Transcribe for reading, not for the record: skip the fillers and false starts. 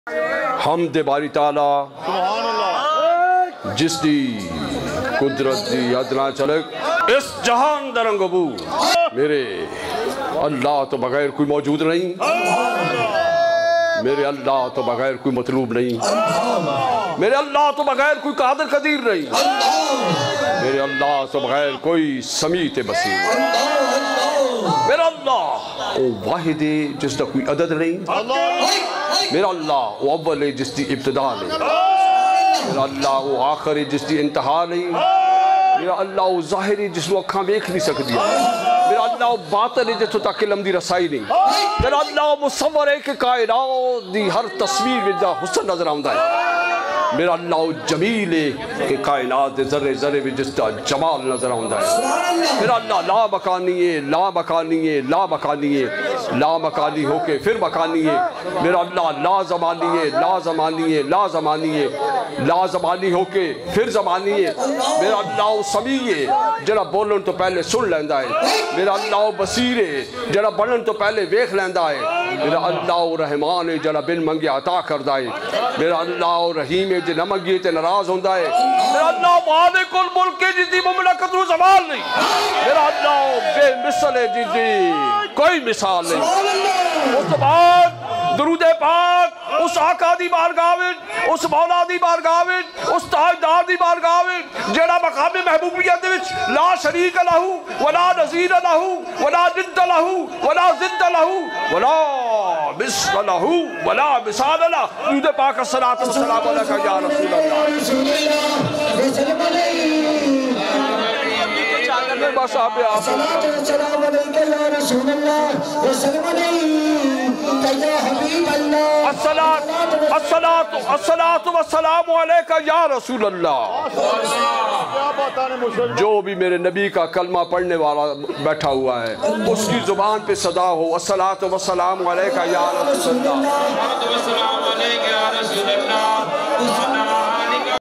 حمد باری تعالیٰ جس دی قدرت دی ادنا چلک اس جہان درنگ ابو میرے اللہ تو بغیر کوئی موجود نہیں، میرے اللہ تو بغیر کوئی مطلوب نہیں، میرے اللہ تو بغیر کوئی قادر قدیر نہیں، میرے اللہ تو بغیر کوئی سمیع بصیر نہیں، میرا اللہ وہ واحد ہے جس کا کوئی عدد نہیں، میرا اللہ وہ اول ہے جس کی ابتدا نہیں، میرا اللہ وہ آخر ہے جس کی انتہا نہیں، میرا اللہ وہ ظاہر ہے جس کو اکھاں دیکھ نہیں سکتی، میرا اللہ وہ باطن ہے جس کو تک علم دی رسائی نہیں، میرا اللہ وہ مصور ہے کہ کائنات دی ہر تصویر میں دا حسن نظر آمدہ ہے، میرا اللہ وہ جمیل ہے کہ کائنات دے ذرے ذرے میں جس کا جمال نظر آمدہ ہے، میرا اللہ لا مکانی ہے، لا مکانی ہے، لا مکانی ہے، لا مکانی ہو کے پھر مکانی ہے، میرا اللہ لا زمانی ہے، لا زمانی ہے، لا زمانی ہے، لا زمانی ہو کے پھر زمانی ہے، میرا اللہ وہ سمیع ہے جڑا بولن تو پہلے سن لیندہ ہے، میرا اللہ وہ بصیر ہے جڑا بولن تو پہلے ویکھ لیندہ ہے، میرا اللہ وہ رحمان ہے جڑا بن منگے عطا کردہ ہے، میرا اللہ وہ رحیم ہے جے نہ منگے تے ناراض ہوندہ ہے، میرا اللہ مالک الملک ہے جس دی مملکت و زوال نہیں، میرا اللہ وہ بے مثل ہے جس دی کوئی مثال نہیں، اس بعد درود پاک اس آقا دی بارگاہ وچ، اس مولا دی بارگاہ وچ، اس تاجدار دی بارگاہ وچ جڑا مقام محبوبیت وچ لا شریک لہو ولا نظیر لہو ولا ند لہو ولا ضد لہو ولا مثل لہو ولا مثال لہ، درود پاک الصلاۃ والسلام علیکہ یا رسول اللہ، بس آپ الصلاۃ والسلام علیکہ یا رسول اللہ، جو بھی میرے نبی کا کلمہ پڑھنے والا بیٹھا ہوا ہے اس کی زبان پہ صدا ہو الصلاۃ والسلام علیکہ یا رسول اللہ،